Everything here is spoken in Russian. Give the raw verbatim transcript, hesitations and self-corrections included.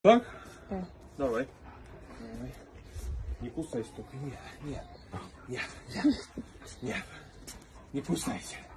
Так? Да. Давай. Давай. Не кусайся только. Нет, нет, нет, нет, нет. Не кусайся.